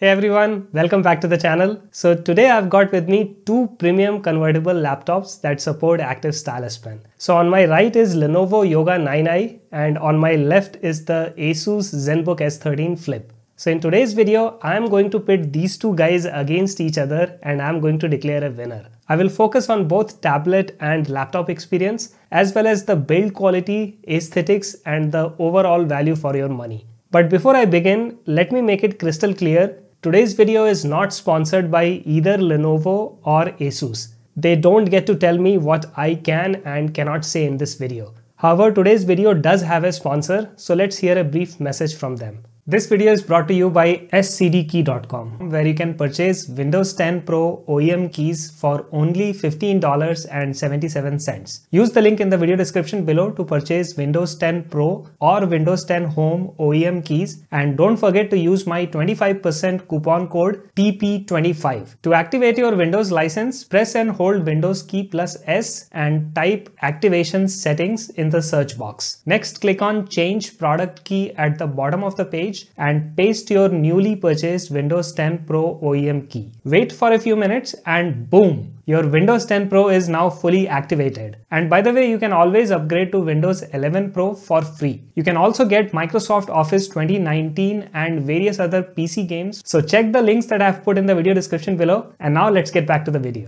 Hey everyone, welcome back to the channel. So today I've got with me two premium convertible laptops that support active stylus pen. So on my right is Lenovo Yoga 9i and on my left is the Asus ZenBook S13 Flip. So in today's video, I'm going to pit these two guys against each other and I'm going to declare a winner. I will focus on both tablet and laptop experience as well as the build quality, aesthetics and the overall value for your money. But before I begin, let me make it crystal clear. Today's video is not sponsored by either Lenovo or Asus. They don't get to tell me what I can and cannot say in this video. However, today's video does have a sponsor, so let's hear a brief message from them. This video is brought to you by scdkey.com, where you can purchase Windows 10 Pro OEM keys for only $15.77. Use the link in the video description below to purchase Windows 10 Pro or Windows 10 Home OEM keys, and don't forget to use my 25% coupon code TP25. To activate your Windows license, press and hold Windows key plus S and type activation settings in the search box. Next, click on change product key at the bottom of the page and paste your newly purchased Windows 10 Pro OEM key. Wait for a few minutes and boom! Your Windows 10 Pro is now fully activated. And by the way, you can always upgrade to Windows 11 Pro for free. You can also get Microsoft Office 2019 and various other PC games. So check the links that I have put in the video description below. And now let's get back to the video.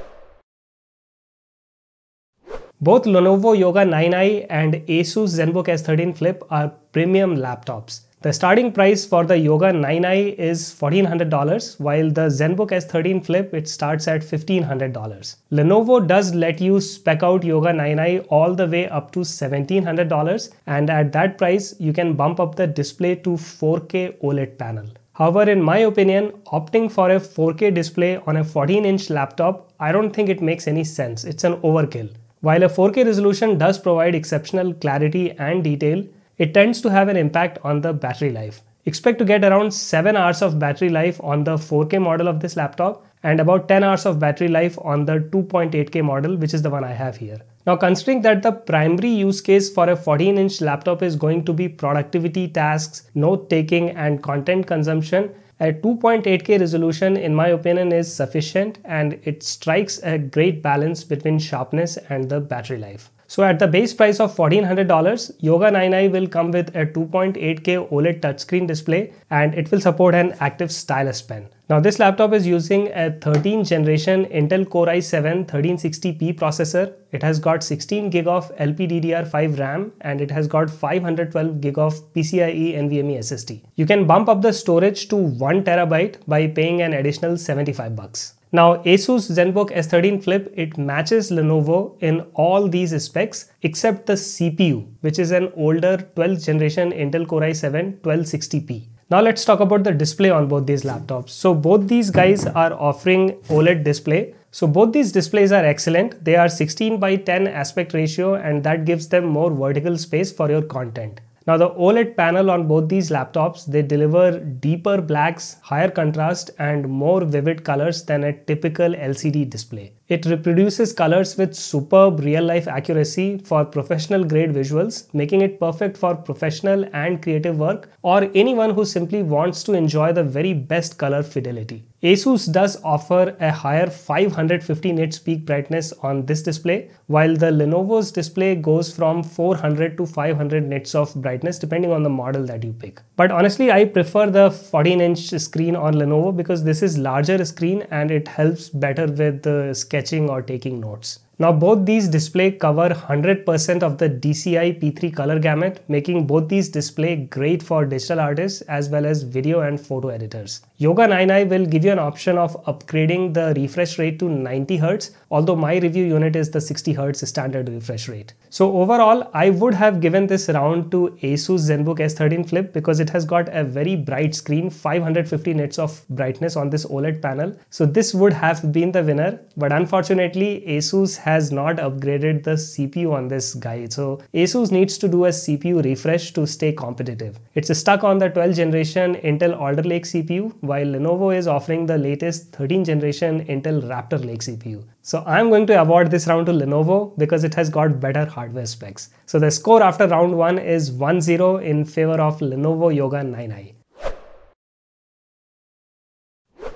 Both Lenovo Yoga 9i and Asus ZenBook S13 Flip are premium laptops. The starting price for the Yoga 9i is $1,400, while the ZenBook S13 Flip it starts at $1,500. Lenovo does let you spec out Yoga 9i all the way up to $1,700, and at that price you can bump up the display to 4K OLED panel. However, in my opinion, opting for a 4K display on a 14-inch laptop, I don't think it makes any sense. It's an overkill. While a 4K resolution does provide exceptional clarity and detail, it tends to have an impact on the battery life. Expect to get around 7 hours of battery life on the 4K model of this laptop and about 10 hours of battery life on the 2.8K model, which is the one I have here. Now, considering that the primary use case for a 14-inch laptop is going to be productivity tasks, note-taking and content consumption, a 2.8K resolution in my opinion is sufficient and it strikes a great balance between sharpness and the battery life. So at the base price of $1,400, Yoga 9i will come with a 2.8K OLED touchscreen display and it will support an active stylus pen. Now this laptop is using a 13th generation Intel Core i7 1360p processor. It has got 16 GB of LPDDR5 RAM and it has got 512 GB of PCIe NVMe SSD. You can bump up the storage to 1 TB by paying an additional $75. Now Asus ZenBook S13 Flip, it matches Lenovo in all these specs except the CPU, which is an older 12th generation Intel Core i7 1260p. Now let's talk about the display on both these laptops. So both these guys are offering OLED display. So both these displays are excellent. They are 16:10 aspect ratio and that gives them more vertical space for your content. Now the OLED panel on both these laptops, they deliver deeper blacks, higher contrast and more vivid colors than a typical LCD display. It reproduces colors with superb real-life accuracy for professional grade visuals, making it perfect for professional and creative work or anyone who simply wants to enjoy the very best color fidelity. Asus does offer a higher 550 nits peak brightness on this display, while the Lenovo's display goes from 400 to 500 nits of brightness depending on the model that you pick. But honestly, I prefer the 14-inch screen on Lenovo because this is larger screen and it helps better with the sketching or taking notes. Now both these display cover 100% of the DCI P3 color gamut, making both these display great for digital artists as well as video and photo editors. Yoga 9i will give you an option of upgrading the refresh rate to 90 Hz, although my review unit is the 60 Hz standard refresh rate. So overall, I would have given this round to Asus ZenBook S13 Flip because it has got a very bright screen, 550 nits of brightness on this OLED panel. So this would have been the winner, but unfortunately Asus has not upgraded the CPU on this guy. So Asus needs to do a CPU refresh to stay competitive. It's stuck on the 12th generation Intel Alder Lake CPU, while Lenovo is offering the latest 13th generation Intel Raptor Lake CPU. So I'm going to award this round to Lenovo because it has got better hardware specs. So the score after round 1 is 1-0 in favor of Lenovo Yoga 9i.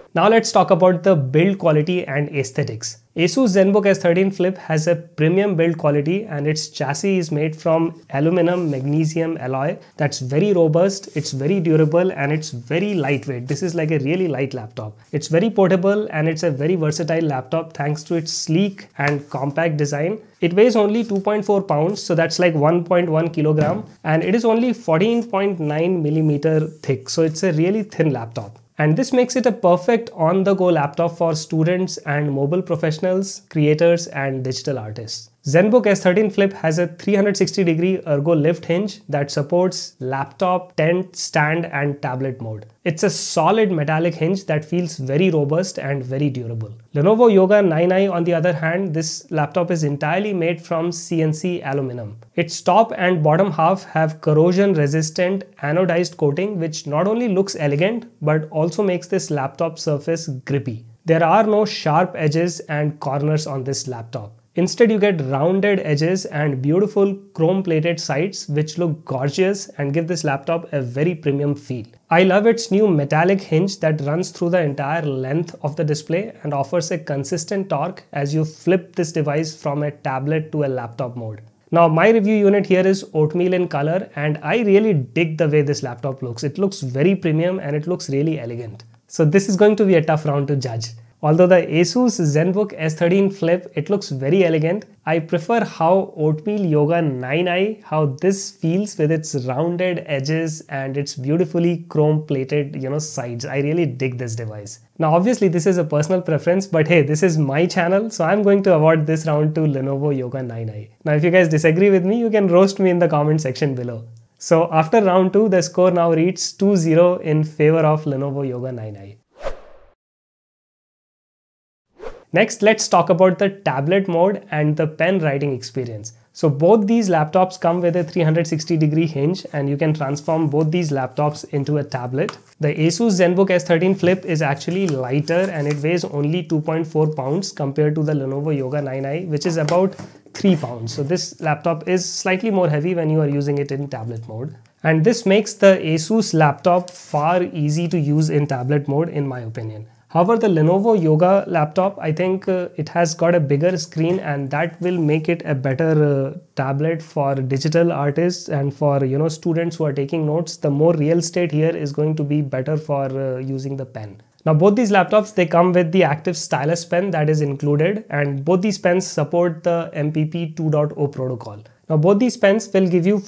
Now let's talk about the build quality and aesthetics. ASUS ZenBook S13 Flip has a premium build quality and its chassis is made from aluminum magnesium alloy that's very robust, it's very durable and it's very lightweight. This is like a really light laptop. It's very portable and it's a very versatile laptop thanks to its sleek and compact design. It weighs only 2.4 pounds, so that's like 1.1 kilogram, and it is only 14.9 millimeter thick, so it's a really thin laptop. And this makes it a perfect on-the-go laptop for students and mobile professionals, creators and digital artists. ZenBook S13 Flip has a 360-degree ergo lift hinge that supports laptop, tent, stand and tablet mode. It's a solid metallic hinge that feels very robust and very durable. Lenovo Yoga 9i on the other hand, this laptop is entirely made from CNC aluminum. Its top and bottom half have corrosion-resistant anodized coating which not only looks elegant but also makes this laptop surface grippy. There are no sharp edges and corners on this laptop. Instead, you get rounded edges and beautiful chrome-plated sides which look gorgeous and give this laptop a very premium feel. I love its new metallic hinge that runs through the entire length of the display and offers a consistent torque as you flip this device from a tablet to a laptop mode. Now my review unit here is oatmeal in color and I really dig the way this laptop looks. It looks very premium and it looks really elegant. So this is going to be a tough round to judge. Although the ASUS ZenBook S13 Flip, it looks very elegant, I prefer how Oatmeal Yoga 9i, how this feels with its rounded edges and its beautifully chrome plated, sides. I really dig this device. Now obviously this is a personal preference, but hey, this is my channel, so I'm going to award this round to Lenovo Yoga 9i. Now if you guys disagree with me, you can roast me in the comment section below. So after round 2, the score now reads 2-0 in favor of Lenovo Yoga 9i. Next, let's talk about the tablet mode and the pen writing experience. So both these laptops come with a 360-degree hinge and you can transform both these laptops into a tablet. The ASUS ZenBook S13 Flip is actually lighter and it weighs only 2.4 pounds compared to the Lenovo Yoga 9i, which is about 3 pounds. So this laptop is slightly more heavy when you are using it in tablet mode. And this makes the ASUS laptop far easy to use in tablet mode in my opinion. However, the Lenovo Yoga laptop, I think it has got a bigger screen and that will make it a better tablet for digital artists and for students who are taking notes. The more real estate here is going to be better for using the pen. Now both these laptops, they come with the active stylus pen that is included and both these pens support the MPP 2.0 protocol. Now both these pens will give you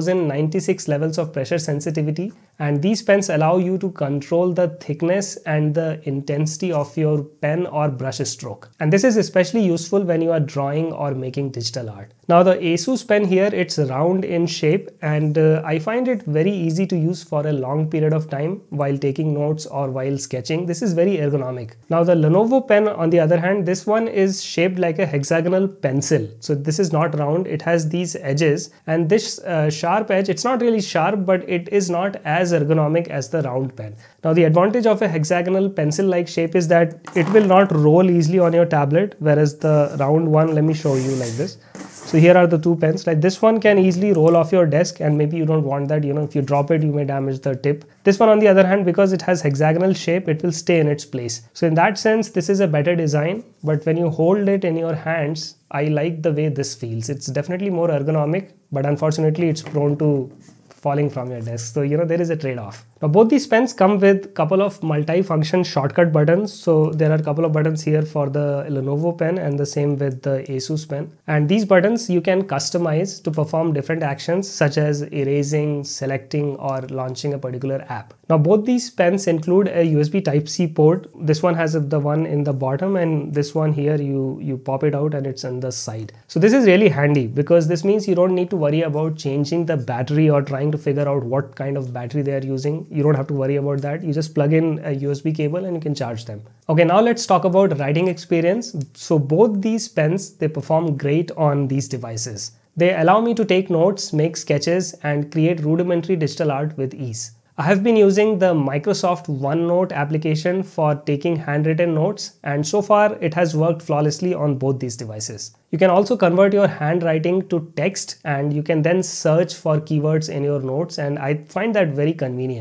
4096 levels of pressure sensitivity and these pens allow you to control the thickness and the intensity of your pen or brush stroke. And this is especially useful when you are drawing or making digital art. Now the ASUS pen here, it's round in shape and I find it very easy to use for a long period of time while taking notes or while sketching. This is very ergonomic. Now the Lenovo pen on the other hand, this one is shaped like a hexagonal pencil. So this is not round, it has these edges and this sharp edge, it's not really sharp but it is not as ergonomic as the round pen. Now the advantage of a hexagonal pencil like shape is that it will not roll easily on your tablet, whereas the round one, let me show you like this. So here are the two pens, like this one can easily roll off your desk and maybe you don't want that, if you drop it you may damage the tip. This one on the other hand, because it has hexagonal shape, it will stay in its place. So in that sense this is a better design, but when you hold it in your hands, I like the way this feels. It's definitely more ergonomic, but unfortunately it's prone to falling from your desk. So there is a trade-off. Now both these pens come with a couple of multi-function shortcut buttons. So there are a couple of buttons here for the Lenovo pen and the same with the ASUS pen. And these buttons you can customize to perform different actions such as erasing, selecting or launching a particular app. Now both these pens include a USB Type-C port. This one has the one in the bottom and this one here you pop it out and it's on the side. So this is really handy because this means you don't need to worry about changing the battery or trying to figure out what kind of battery they are using. You don't have to worry about that. You just plug in a USB cable and you can charge them. Okay, now let's talk about writing experience. So both these pens, they perform great on these devices. They allow me to take notes, make sketches and create rudimentary digital art with ease. I have been using the Microsoft OneNote application for taking handwritten notes and so far it has worked flawlessly on both these devices. You can also convert your handwriting to text and you can then search for keywords in your notes and I find that very convenient.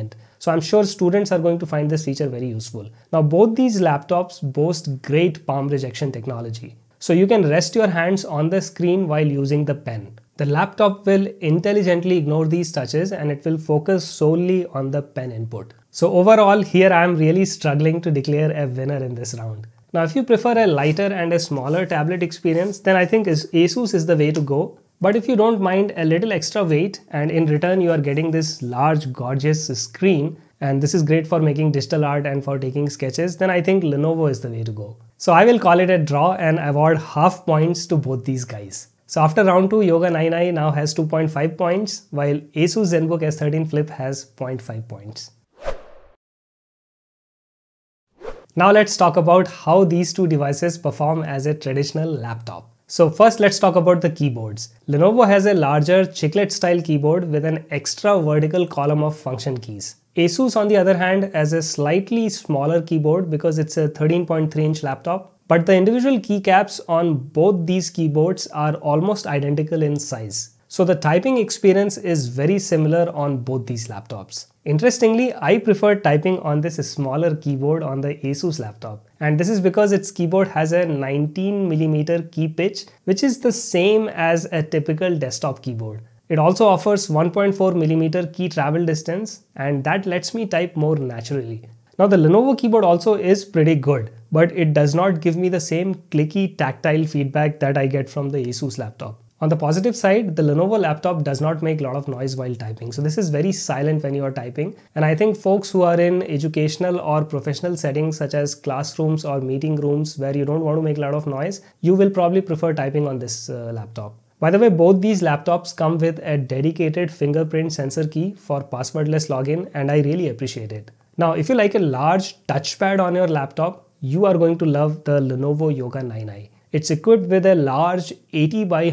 So I'm sure students are going to find this feature very useful. Now both these laptops boast great palm rejection technology. So you can rest your hands on the screen while using the pen. The laptop will intelligently ignore these touches and it will focus solely on the pen input. So overall, here I am really struggling to declare a winner in this round. Now if you prefer a lighter and a smaller tablet experience, then I think Asus is the way to go. But if you don't mind a little extra weight and in return you are getting this large gorgeous screen, and this is great for making digital art and for taking sketches, then I think Lenovo is the way to go. So I will call it a draw and award half points to both these guys. So after round 2, Yoga 9i now has 2.5 points, while Asus ZenBook S13 Flip has 0.5 points. Now let's talk about how these two devices perform as a traditional laptop. So first let's talk about the keyboards. Lenovo has a larger chiclet style keyboard with an extra vertical column of function keys. Asus on the other hand has a slightly smaller keyboard because it's a 13.3-inch laptop, but the individual keycaps on both these keyboards are almost identical in size. So the typing experience is very similar on both these laptops. Interestingly, I prefer typing on this smaller keyboard on the Asus laptop. And this is because its keyboard has a 19mm key pitch, which is the same as a typical desktop keyboard. It also offers 1.4mm key travel distance, and that lets me type more naturally. Now the Lenovo keyboard also is pretty good, but it does not give me the same clicky tactile feedback that I get from the Asus laptop. On the positive side, the Lenovo laptop does not make a lot of noise while typing. So this is very silent when you are typing. And I think folks who are in educational or professional settings such as classrooms or meeting rooms where you don't want to make a lot of noise, you will probably prefer typing on this laptop. By the way, both these laptops come with a dedicated fingerprint sensor key for passwordless login, and I really appreciate it. Now, if you like a large touchpad on your laptop, you are going to love the Lenovo Yoga 9i. It's equipped with a large 80 by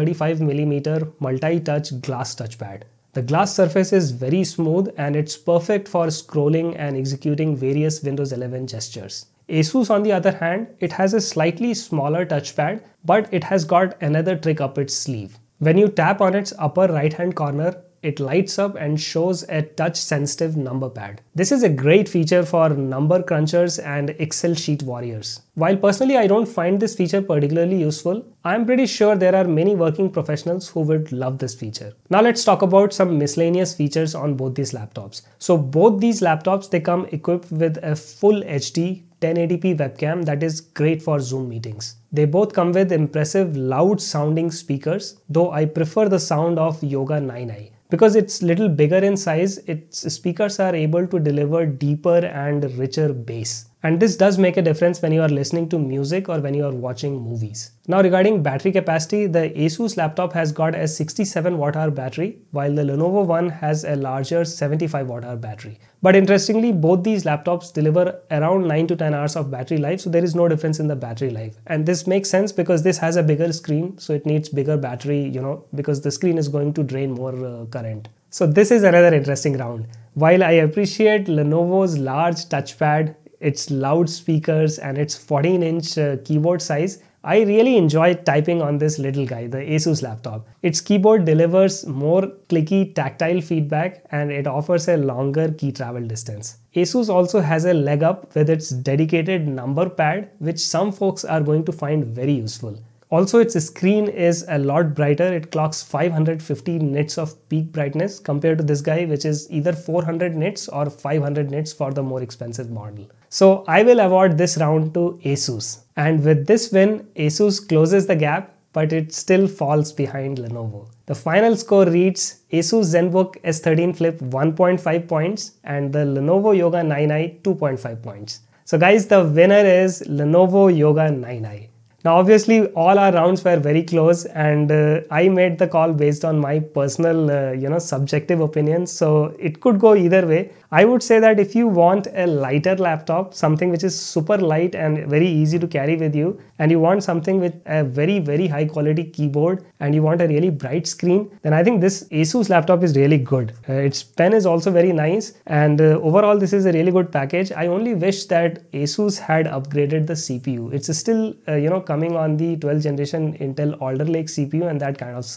135mm multi-touch glass touchpad. The glass surface is very smooth and it's perfect for scrolling and executing various Windows 11 gestures. Asus on the other hand, it has a slightly smaller touchpad, but it has got another trick up its sleeve. When you tap on its upper right hand corner, it lights up and shows a touch-sensitive number pad. This is a great feature for number crunchers and Excel sheet warriors. While personally I don't find this feature particularly useful, I'm pretty sure there are many working professionals who would love this feature. Now let's talk about some miscellaneous features on both these laptops. So both these laptops, they come equipped with a full HD 1080p webcam that is great for Zoom meetings. They both come with impressive loud sounding speakers, though I prefer the sound of Yoga 9i. Because it's little bigger in size, its speakers are able to deliver deeper and richer bass. And this does make a difference when you are listening to music or when you are watching movies. Now regarding battery capacity, the Asus laptop has got a 67 Wh battery, while the Lenovo one has a larger 75 Wh battery. But interestingly, both these laptops deliver around 9 to 10 hours of battery life, so there is no difference in the battery life. And this makes sense because this has a bigger screen, so it needs bigger battery, because the screen is going to drain more current. So this is another interesting round. While I appreciate Lenovo's large touchpad, its loudspeakers and its 14-inch keyboard size, I really enjoy typing on this little guy, the Asus laptop. Its keyboard delivers more clicky tactile feedback and it offers a longer key travel distance. Asus also has a leg up with its dedicated number pad, which some folks are going to find very useful. Also, its screen is a lot brighter. It clocks 550 nits of peak brightness compared to this guy, which is either 400 nits or 500 nits for the more expensive model. So I will award this round to Asus. And with this win, Asus closes the gap, but it still falls behind Lenovo. The final score reads Asus ZenBook S13 Flip 1.5 points and the Lenovo Yoga 9i 2.5 points. So guys, the winner is Lenovo Yoga 9i. Now obviously all our rounds were very close and I made the call based on my personal subjective opinions, so it could go either way. I would say that if you want a lighter laptop, something which is super light and very easy to carry with you, and you want something with a very high quality keyboard and you want a really bright screen, then I think this Asus laptop is really good. Its pen is also very nice and overall this is a really good package. I only wish that Asus had upgraded the CPU. It's still coming on the 12th generation Intel Alder Lake CPU and that kind of sucks.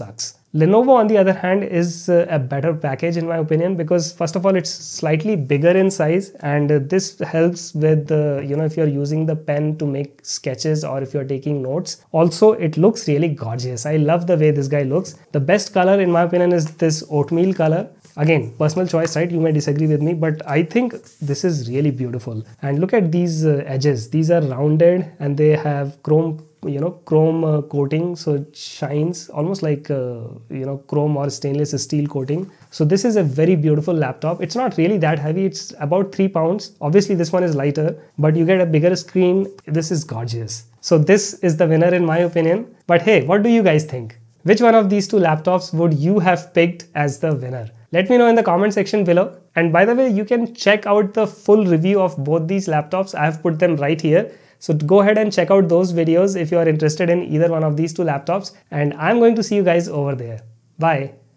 Lenovo, on the other hand, is a better package in my opinion, because first of all, it's slightly bigger in size, and this helps with if you're using the pen to make sketches or if you're taking notes. Also, it looks really gorgeous. I love the way this guy looks. The best color in my opinion is this oatmeal color. Again, personal choice, right? You may disagree with me, but I think this is really beautiful. And look at these edges. These are rounded and they have chrome coating, so it shines almost like chrome or stainless steel coating. So this is a very beautiful laptop. It's not really that heavy. It's about 3 pounds. Obviously this one is lighter, but you get a bigger screen. This is gorgeous. So this is the winner in my opinion. But hey, what do you guys think? Which one of these two laptops would you have picked as the winner? Let me know in the comment section below. And by the way, you can check out the full review of both these laptops. I have put them right here. So go ahead and check out those videos if you are interested in either one of these two laptops. And I'm going to see you guys over there. Bye.